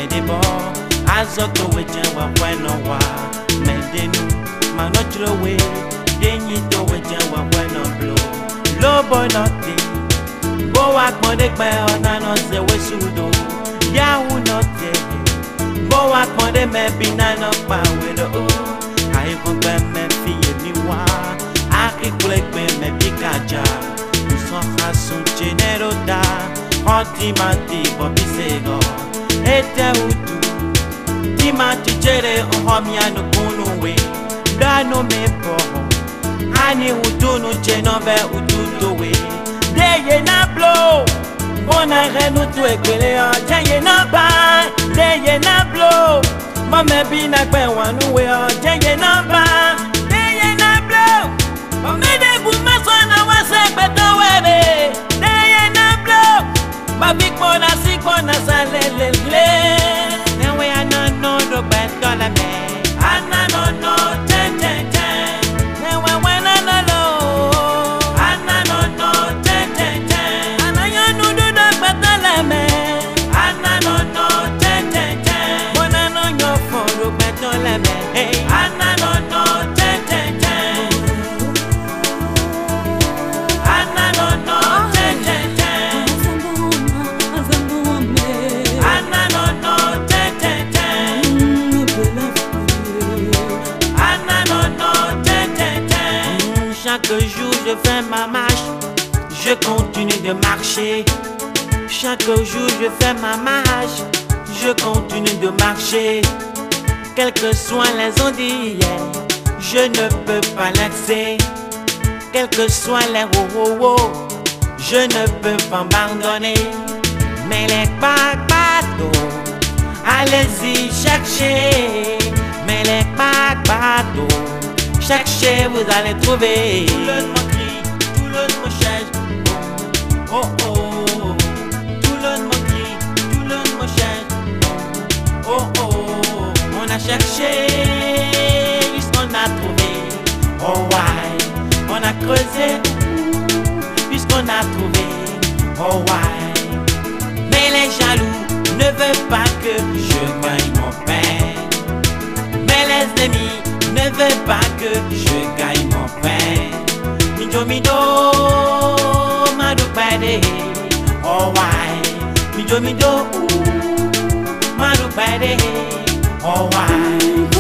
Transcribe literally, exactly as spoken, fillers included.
me de bo azoto we jenwa kweno wa me de nu manochro we denyi to we jenwa kweno blo lo boy nothing bo wa gbon de pe ona no se we sudo ya hu nothing bo wa gbon de me bi na no pa we do ai ko pe me fi mi wa aki kule pe me bi kaja so hasun chenero da Otimati bobi sego ete utu timati jere ohomia no kunu we da no me po ani utu no chenove utu to we deye na blow bona renu tu ekele o deye na ba deye na blow mama bi na pe wanu we o deye na ba deye na blow mama de bu maso na wa se peto we be deye na blow Big bona sick bona salelele. Now we are not no do bad dollar man. Anna no no ten ten ten. Now we when I no low. Anna no no ten ten ten. Anna you no do the bad dollar man. Anna no no ten ten ten. Bona no your phone do bad dollar man. Hey. Anna no no ten ten ten. Anna no no ten ten ten. Chaque jour je fais ma marche, je continue de marcher. Chaque jour je fais ma marche, je continue de marcher. Quelles que soient les ondes d'hier, je ne peux pas laisser. Quels que soient les oh oh oh, je ne peux pas m'abandonner. Mais les bateaux, allez-y chercher. Mais les bateaux, cherchez, vous allez trouver. Tout le monde crie, tout le monde cherche. Oh oh, oh. Tout le monde crie, tout le monde cherche. Oh oh, oh. On a cherché, puisqu'on a trouvé. Oh ouais, on a creusé, puisqu'on a trouvé. Oh ouais, mais les jaloux ne veulent pas que je gagne mon pain. Mais les ennemis ne veux pas que je gagne mon pain. Mijo mido madu pade. Oh why. Mijo mido madu pade. Oh why.